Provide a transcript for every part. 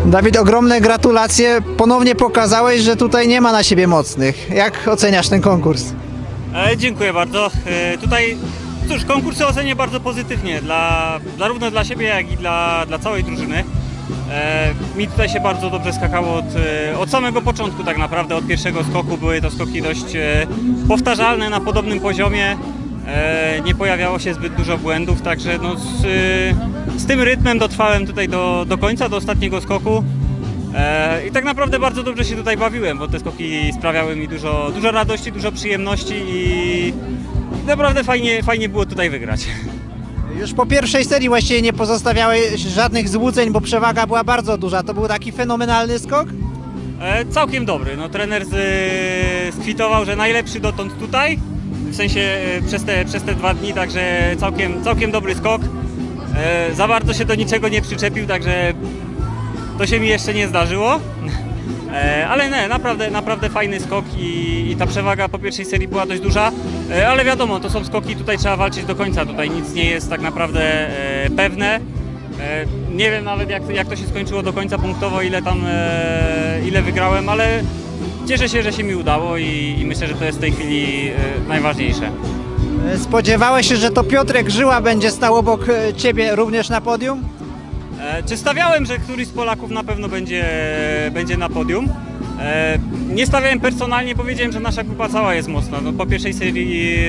Dawid, ogromne gratulacje. Ponownie pokazałeś, że tutaj nie ma na siebie mocnych. Jak oceniasz ten konkurs? Dziękuję bardzo. Tutaj, cóż, konkursy ocenię bardzo pozytywnie, zarówno dla siebie, jak i dla całej drużyny. Mi tutaj się bardzo dobrze skakało od samego początku tak naprawdę, od pierwszego skoku. Były to skoki dość powtarzalne, na podobnym poziomie. Nie pojawiało się zbyt dużo błędów, także no z tym rytmem dotrwałem tutaj do końca, do ostatniego skoku. I tak naprawdę bardzo dobrze się tutaj bawiłem, bo te skoki sprawiały mi dużo radości, dużo przyjemności i naprawdę fajnie było tutaj wygrać. Już po pierwszej serii właściwie nie pozostawiałeś żadnych złudzeń, bo przewaga była bardzo duża. To był taki fenomenalny skok? Całkiem dobry. No, trener skwitował, że najlepszy dotąd tutaj, w sensie przez te 2 dni, także całkiem dobry skok. Za bardzo się do niczego nie przyczepił, także to się mi jeszcze nie zdarzyło. Ale nie, naprawdę fajny skok i ta przewaga po pierwszej serii była dość duża, ale wiadomo, to są skoki, tutaj trzeba walczyć do końca, tutaj nic nie jest tak naprawdę pewne. Nie wiem nawet jak to się skończyło do końca punktowo, ile wygrałem, ale cieszę się, że się mi udało i myślę, że to jest w tej chwili najważniejsze. Spodziewałeś się, że to Piotrek Żyła będzie stał obok ciebie również na podium? Czy stawiałem, że któryś z Polaków na pewno będzie na podium? Nie stawiałem personalnie, powiedziałem, że nasza grupa cała jest mocna. No, po pierwszej serii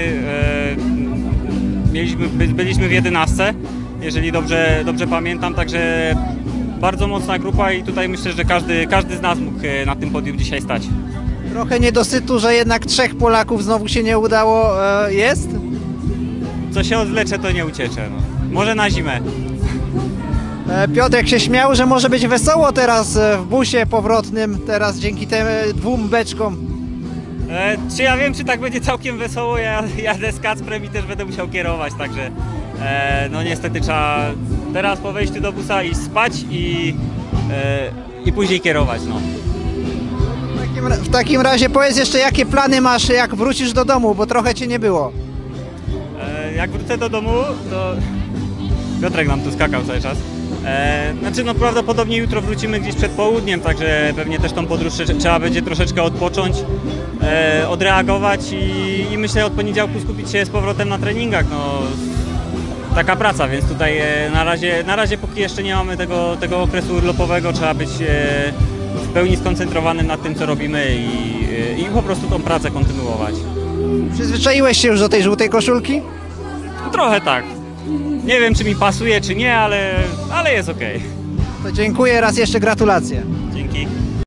byliśmy w 11, jeżeli dobrze pamiętam, także bardzo mocna grupa i tutaj myślę, że każdy z nas mógł na tym podium dzisiaj stać. Trochę niedosytu, że jednak 3 Polaków znowu się nie udało, jest? Co się odwlecze, to nie uciecze. No. Może na zimę. Piotrek się śmiał, że może być wesoło teraz w busie powrotnym, teraz dzięki tym 2 beczkom. Czy ja wiem, czy tak będzie całkiem wesoło? Ja jadę z Kacprem i też będę musiał kierować, także no niestety trzeba teraz po wejściu do busa iść spać i później kierować. No. W takim razie powiedz jeszcze, jakie plany masz, jak wrócisz do domu, bo trochę cię nie było. Jak wrócę do domu, to Piotrek nam tu skakał cały czas. Znaczy no prawdopodobnie jutro wrócimy gdzieś przed południem, także pewnie też tą podróż trzeba będzie troszeczkę odpocząć, odreagować i myślę od poniedziałku skupić się z powrotem na treningach. No, taka praca, więc tutaj na razie póki jeszcze nie mamy tego okresu urlopowego, trzeba być w pełni skoncentrowanym nad tym, co robimy i po prostu tą pracę kontynuować. Przyzwyczaiłeś się już do tej żółtej koszulki? Trochę tak. Nie wiem, czy mi pasuje, czy nie, ale jest ok. To dziękuję, raz jeszcze gratulacje. Dzięki.